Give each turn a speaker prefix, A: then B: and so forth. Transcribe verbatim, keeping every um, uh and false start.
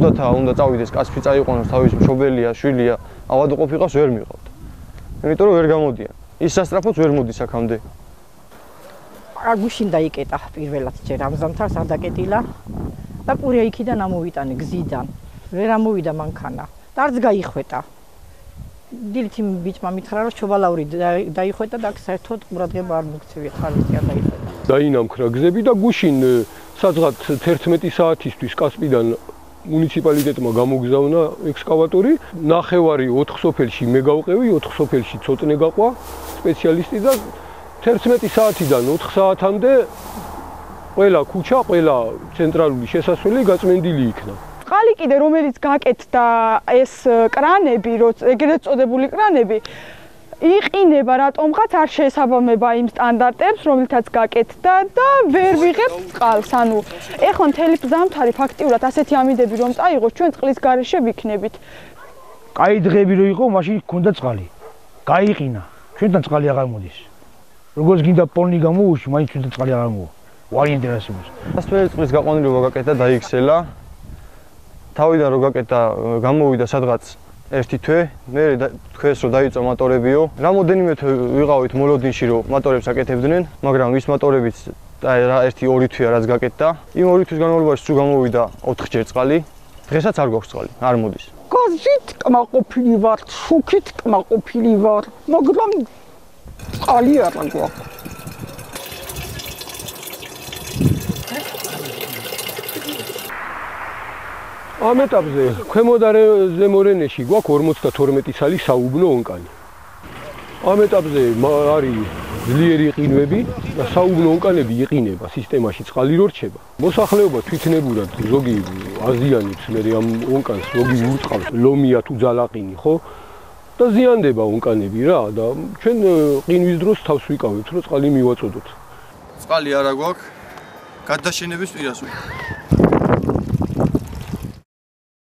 A: თუნდათა უნდა წავიდეს კაცი წაიყვანოს თავის მშობელია, შვილია, ავადმყოფობას ვერ მიყავთ. იმიტომ რომ ვერ გამოდიან. ის სასტრაფოც ვერ მოდის აქამდე.
B: არა გუშინ დაიკეტა პირველად ჯერ ამ ზამთარს არ დაკეტილა და პურია იქიდან ამოვიტანე გზიდან. ვერ ამოვიდა მანქანა. და არც გაიხვეტა. დილით იმ ბიჭმა მითხრა რომ ჩობალაური დაიხვეტა და აქ საერთოდ ყურადღება არ მოგცევია ხალხი არ დაიხვეტა.
C: დაინამქრა გზები და გუშინ სადღაც თერთმეტი საათისთვის კასპიდან მუნიციპალიტეტმა გამოგზავნა ექსკავატორი, ნახევარი ოთხ სოფელში მე გავყევი, ოთხ სოფელში ცოტნე გაყვა სპეციალისტი და თერთმეტი საათიდან ოთხ საათამდე ყველა ქუჩა, ყველა ცენტრალური შესასვლელი გაწმენდილი იქნა.
D: წყალი კიდე რომელიც გაკეთდა ეს კრანები, ეგრეთ წოდებული კრანები იყინება რატომღაც არ შეესაბამება იმ სტანდარტებს, რომლითაც გაკეთდა და ვერ ვიღებთ წყალს. ანუ ეხლა მთელი ზამთარი ფაქტიურად ასეთი ამინდები რომ წაიღოს, ჩვენ წყლის გარეშე ვიქნებით.
E: კაი დღეები რო იყო, მაშინ გქონდა წყალი. გაიყინა. ჩვენთან წყალი აღარ მოდის. როგორც გინდა პოლნი გამოუშვი, მაინც ჩვენთან წყალი აღარ მოვა. ვარ ინტერესებს.
A: სასწრაფო წყლის გაყვანილობა გაკეთდა დაიქცელა. თავიდან რო გაკეთდა, გამოვიდა სადღაც ერთი თვე, მე თქვენს რომ დაიწყო მატორებიო. რამოდენიმე თვე ვიყავით მოლოდინში რომ მატორებს აკეთებდნენ, მაგრამ ის მატორებიც ერთი ორი თვეა რაც გაკეთდა. იმ ორი თვის განმავლობაში სულ გამოვიდა ოთხჯერ წყალი. დღესაც არ გვაქვს წყალი, არ მოდის.
B: გაზით კმაყოფილი ვარ, შუქით კმაყოფილი ვარ, მაგრამ წყალი არ გვაქვს.
C: ამ ეტაპზე ქვემო და ზემო რენეში გვაქვს ორმოცდათორმეტი ცალი საუბნო ონკანი. ამ ეტაპზე არის ძლიერი ყინვები და საუბნო ონკანები იყინება სისტემაში წყალი რო რჩება. მოსახლეობა თვითნებურად ზოგი აზიანებს მე ამ ონკანს, ზოგი ურწყავს ლომია თუ ძალაყინი, ხო? და ზიანდება ონკანები რა და ჩვენ ყინვის დროს თავს ვიკავებთ რომ წყალი მივაწოდოთ.
A: წყალი არა გვაქვს გადაშენების პირას.